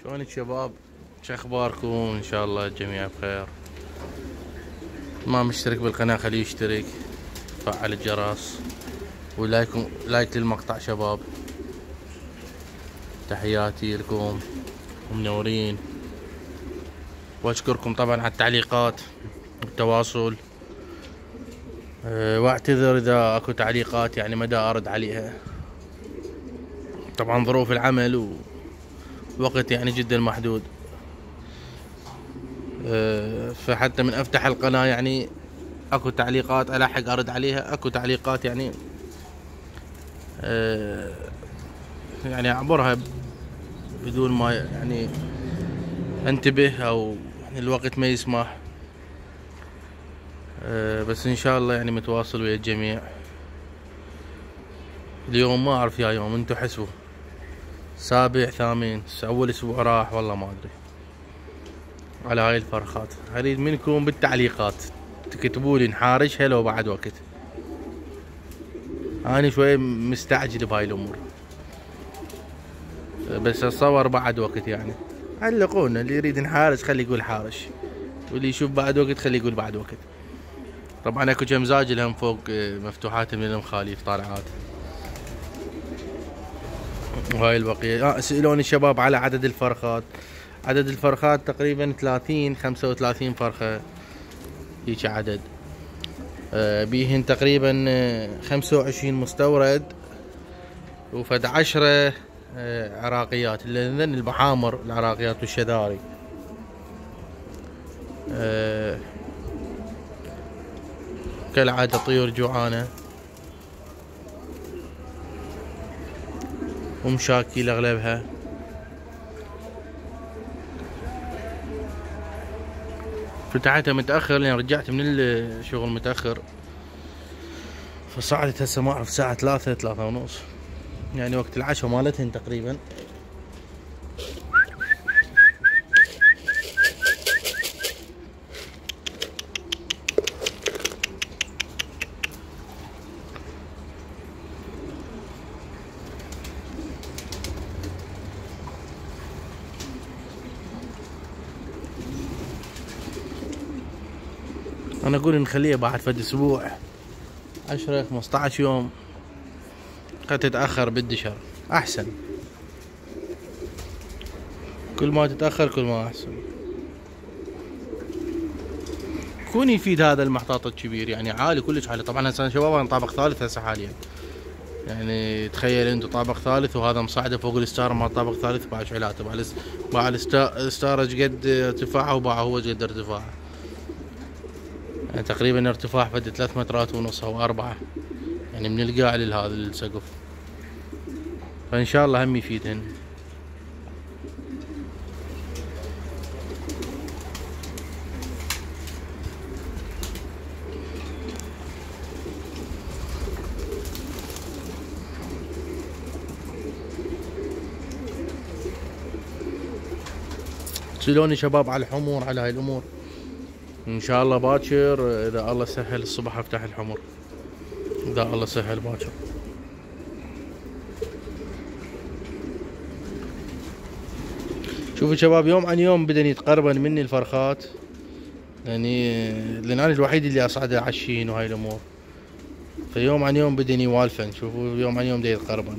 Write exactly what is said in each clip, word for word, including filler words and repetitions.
شلونك شباب؟ شو اخباركم؟ ان شاء الله الجميع بخير. ما مشترك بالقناة خليه يشترك، فعل الجرس ولايك لايك للمقطع شباب. تحياتي لكم ومنورين، واشكركم طبعا على التعليقات والتواصل. أه واعتذر اذا اكو تعليقات يعني ما دا ارد عليها، طبعا ظروف العمل ووقت يعني جدا محدود. أه فحتى من افتح القناة يعني اكو تعليقات الحق ارد عليها، اكو تعليقات يعني أه يعني اعبرها بدون ما يعني انتبه او الوقت ما يسمح. أه بس ان شاء الله يعني متواصل ويا الجميع. اليوم ما اعرف يا يوم، انتو حسبوا سابع ثامن اول اسبوع راح، والله ما ادري على هاي الفرخات. اريد منكم بالتعليقات تكتبوا لي نحارشها لو بعد وقت. انا شوي مستعجل بهاي الامور، بس اتصور بعد وقت يعني. علقونا، اللي يريد نحارش خلي يقول حارش، واللي يشوف بعد وقت خلي يقول بعد وقت. طبعا اكو كم زاجل هم فوق مفتوحات من المخاليف طالعات. وهاي البقية. اه سألوني الشباب على عدد الفرخات. عدد الفرخات تقريبا ثلاثين خمسة وثلاثين فرخة هيك عدد. آه بيهن تقريبا خمسة وعشرين مستورد وفد عشرة آه عراقيات، لأن البحامر العراقيات والشذاري. آه كالعادة طيور جوعانة ومشاكل اغلبها. فتحتها متأخر لان رجعت من الشغل متأخر، فصعدت هسه ما اعرف الساعة ثلاثة ثلاثة ونص، يعني وقت العشاء مالتهن تقريبا. انا اقول نخليها بعد فد اسبوع، عشرة خمسة عشر يوم، قد تتأخر بالدشر احسن. كل ما تتأخر كل ما احسن. كون يفيد هذا المحطاط الكبير يعني عالي كلش عالي. طبعا هسه شباب انا طابق ثالث هسه حاليا، يعني تخيل انتم طابق ثالث وهذا مصعده فوق الستار مال طابق ثالث باع شعلاته. باع باع الستار ايش قد ارتفاعه وباع هو ايش قد ارتفاعه، يعني تقريبا ارتفاع فد ثلاث مترات ونص او اربعة، يعني من القاع لهذا السقف. فان شاء الله هم يفيدهن. تسألوني شباب على الحمور، على هاي الامور. ان شاء الله باكر اذا الله سهل الصبح افتح الحمر، اذا الله سهل باكر. شوفوا شباب يوم عن يوم بدن يتقربن مني الفرخات، يعني لان انا الوحيد اللي اصعده عشين وهاي الامور، فيوم عن يوم بدن يوالفن. شوفوا يوم عن يوم دا يتقربن،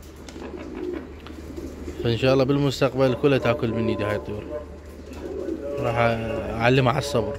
فان شاء الله بالمستقبل كلها تاكل مني دي هاي الطيور. راح اعلمها على الصبر.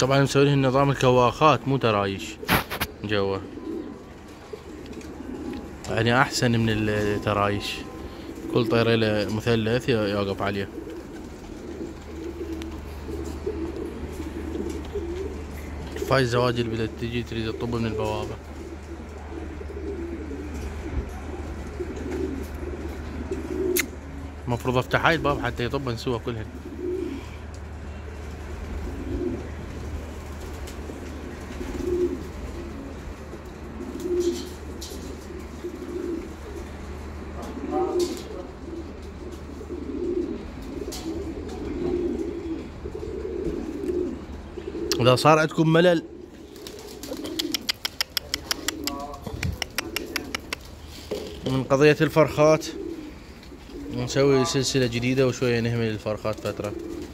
طبعا مسوي لهم نظام الكواخات مو ترايش جوا، يعني احسن من الترايش. كل طيرة له مثلث يوقف عليه. فاي الزواج اللي بدها تجي تريد تطب من البوابة. المفروض افتح هاي الباب حتى يطبن سوا كلهن. إذا صار عندكم ملل من قضية الفرخات نسوي سلسلة جديدة وشوية نهمل الفرخات فترة.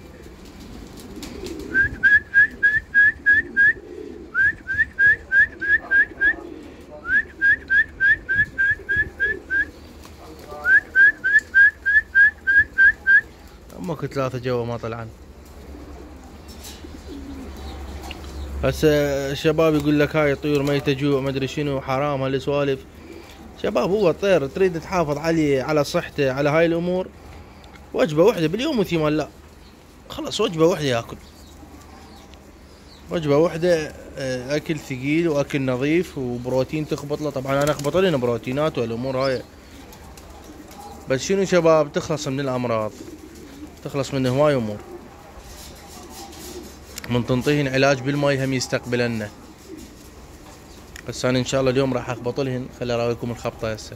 امك ثلاثة جوا ما طلعن. هسه الشباب يقول لك هاي الطيور ميتة جوع ما ادري شنو حرام هالسوالف. شباب هو الطير تريد تحافظ عليه على صحته على هاي الامور وجبة واحدة باليوم وثمان لا خلاص وجبة واحدة ياكل. وجبة واحدة اكل ثقيل واكل نظيف وبروتين تخبط له. طبعا انا اخبط لنا بروتينات والامور هاي بس شنو شباب تخلص من الامراض تخلص منه هواي امور. من تنطيهن علاج بالماي هم يستقبلنه. بس انا ان شاء الله اليوم راح اخبط لهن. خلي اراويكم الخبطه هسه.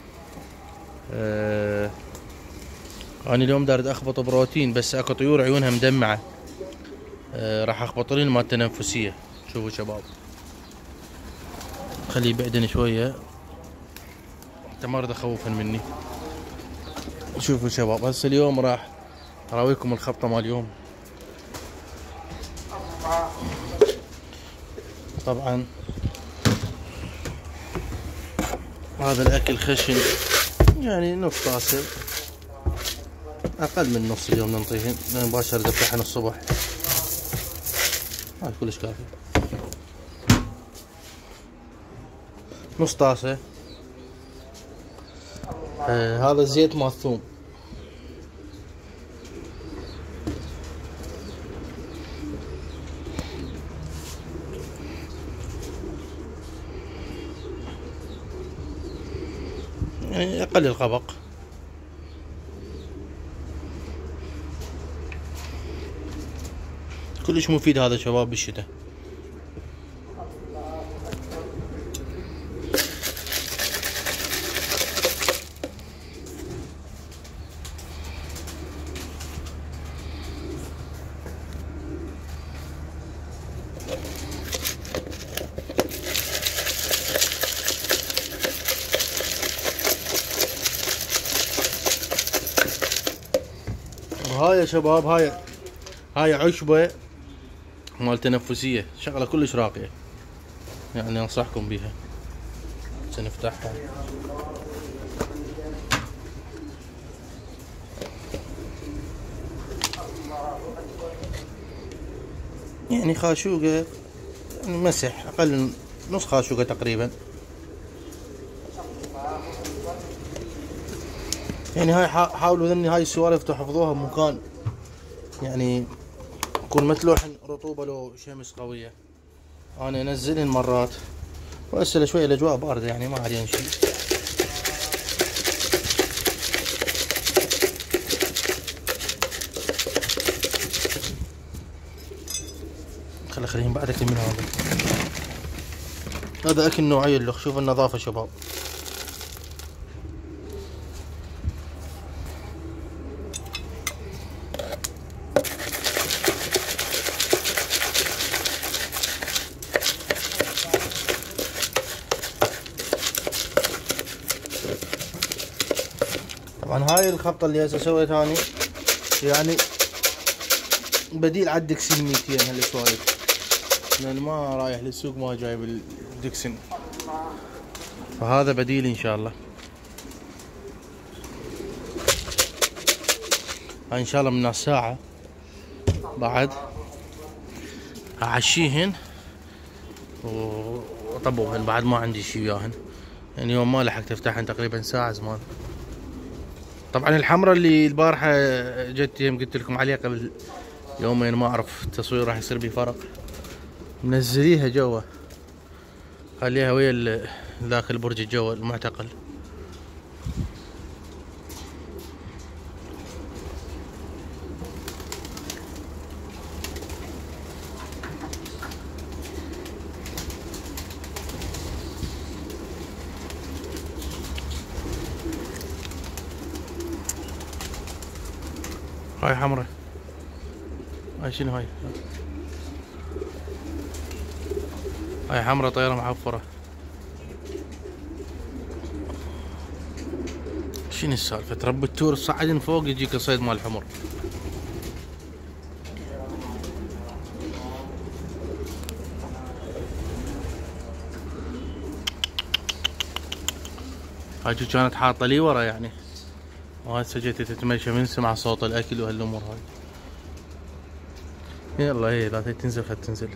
أه انا اليوم دارد اخبط بروتين بس اكو طيور عيونها مدمعه. أه راح اخبط لهن مال تنفسيه. شوفوا شباب خليه يبعدن شويه حتى ما اريد اخوفن مني. شوفوا شباب هسه اليوم راح اراويكم الخبطه مال اليوم. طبعا هذا الاكل خشن يعني نص طاسه اقل من نص اليوم ننطيهن لان مباشر ذبحن الصبح. هاي كلش كافي. نص طاسه. آه هذا زيت مال ثوم. يعني اقل الغبق. كلش مفيد هذا شباب بالشتاء. هاي يا شباب هاي هاي عشبة مال تنفسية شغلة كلش راقية يعني انصحكم بيها. سنفتحها يعني خاشوقة يعني مسح اقل من نص خاشوقة تقريبا. يعني هاي حاولوا ذني هاي السوالف تحفظوها بمكان يعني يكون متلوح رطوبة لو شمس قوية. انا انزلهن مرات وهسه شوية الاجواء باردة يعني ما علينا شيء. خلي خليهم بعد اكل من هذا. هذا اكل نوعية اللخ. شوف النظافة شباب. طبعا هاي الخبطة اللي هسه سويتها اني يعني بديل على الدكسين ميتين هالسوالف لان ما رايح للسوق ما جايب الدكسين فهذا بديل ان شاء الله. هاي ان شاء الله من الساعة بعد اعشيهن وطبوهن بعد ما عندي شي وياهن. يعني يوم ما لحقت افتحهن تقريبا ساعة زمان. طبعا الحمرة اللي البارحة جت يوم قلت لكم عليها قبل يومين ما اعرف التصوير راح يصير بيه فرق، منزليها جوا خليها ويا ذاك البرج الجوا المعتقل. هاي حمرة، هاي شنو هاي؟ هاي حمرة طيارة محفرة. شنو السالفة؟ تربي التور صعدين فوق يجيك الصيد مال الحمر. هاي كانت حاطة لي ورا يعني، وهسه جيت تتمشى من سمع صوت الاكل وهالامور هاي. يلا هي لا تنزل خد تنزل.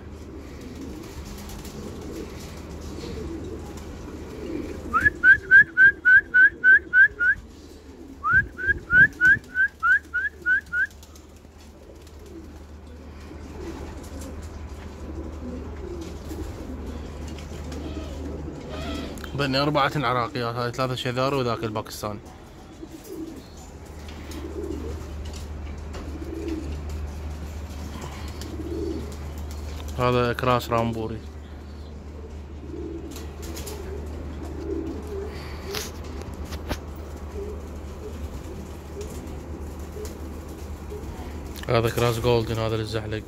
بني أربعة عراقيات، هاي ثلاثة شذار وذاك الباكستاني. هذا كراس رامبوري. هذا كراس جولدن، هذا للزحلق.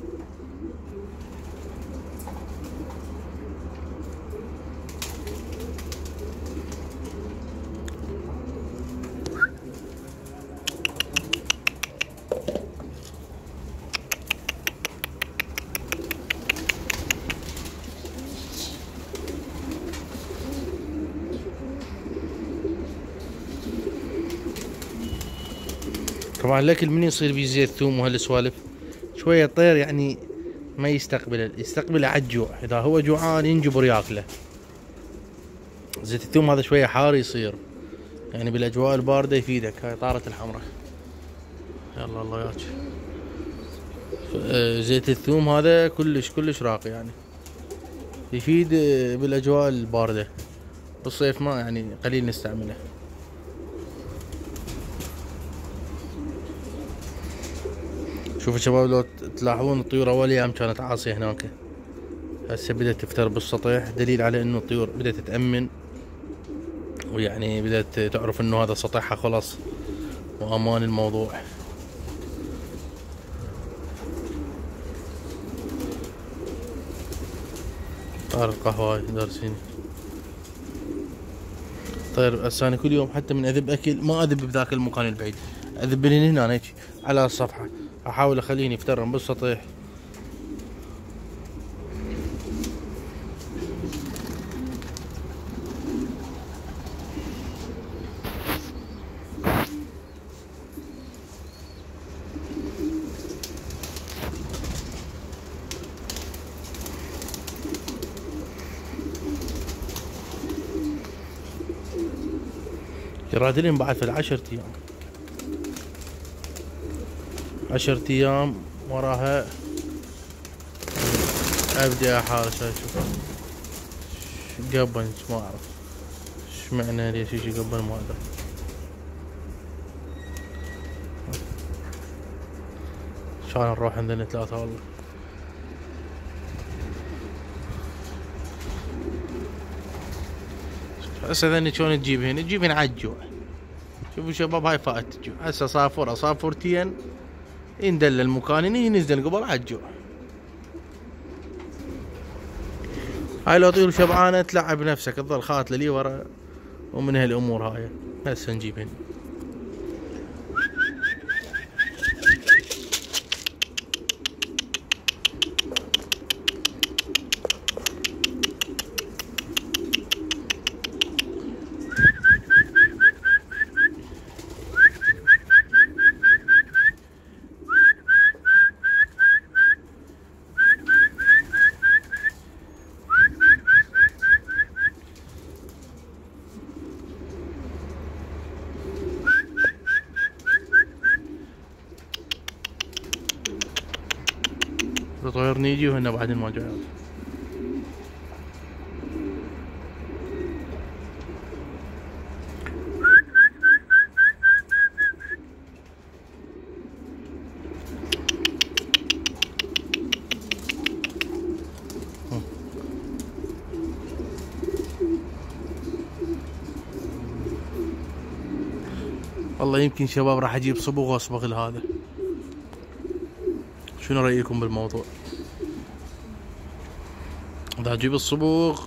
طبعا الاكل من يصير بيه زيت ثوم وهالسوالف شويه الطير يعني ما يستقبله، يستقبله على الجوع، اذا هو جوعان ينجبر ياكله. زيت الثوم هذا شويه حار يصير، يعني بالاجواء البارده يفيدك. هاي طارت الحمراء. يلا الله وياك. زيت الثوم هذا كلش كلش راقي، يعني يفيد بالاجواء البارده، بالصيف ما يعني قليل نستعمله. شوفوا شباب لو تلاحظون الطيور اول ايام كانت عاصية هناك، هسه بدأت تفتر بالسطح، دليل على انه الطيور بدأت تتأمن، ويعني بدأت تعرف انه هذا سطحها خلاص وامان الموضوع. طار القهوة دارسيني. طيب هسه انا كل يوم حتى من اذب اكل ما اذب بذاك المكان البعيد، اذب لي هنا هيك على الصفحة، احاول اخليني يفترن بالسطح. يرادلين بعد في العشرة ايام، عشرة ايام وراها ابدي احارس. اشوف قبل ما اعرف ايش معنى ليش يجي قبل ما ادري. شلون نروح عندنا ثلاثة والله. هسه ذني شلون تجيبهن؟ تجيبهن على الجوع. شوفوا شباب هاي فائت الجوع، هسه صافورة صافورتين يندل المكان ينزل قبل على الجوع. هاي لو طيور شبعانة تلعب نفسك تظل خاتلة لي ورا، ومن هالامور هاي هسه نجيبهن. كارنيجي وهنا بعد المجالات. والله يمكن شباب راح اجيب صبغ واصبغ لهذا. شنو رايكم بالموضوع؟ اذا اجيب الصبغ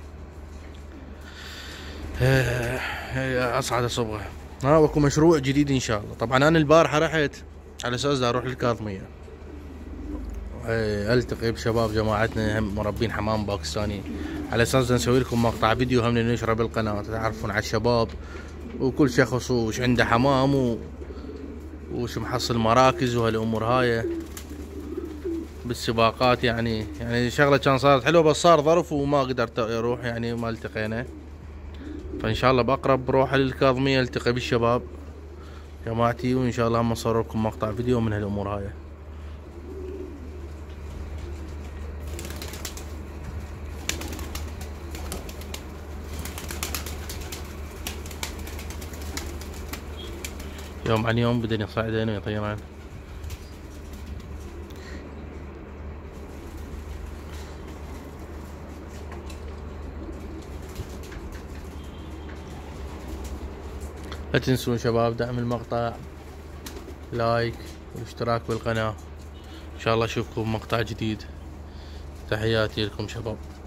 اصعد اصبغه. ها واكو مشروع جديد ان شاء الله. طبعا انا البارحه رحت على اساس بدي اروح للكاظميه التقي بشباب جماعتنا هم مربين حمام باكستاني، على اساس نسوي لكم مقطع فيديو هم ننشره بالقناه تعرفون على الشباب وكل شخص وش عنده حمام و... وش محصل مراكز وهالامور هاي بالسباقات. يعني يعني شغله كان صارت حلوه بس صار ظرف وما قدرت اروح يعني ما التقينا. فان شاء الله باقرب بروح للكاظميه التقي بالشباب جماعتي وان شاء الله هم اصور لكم مقطع فيديو من هالامور هاي. يوم عن يوم بدنا يصعدين ويطيرين. لا تنسون شباب دعم المقطع، لايك والاشتراك بالقناة. ان شاء الله اشوفكم مقطع جديد. تحياتي لكم شباب.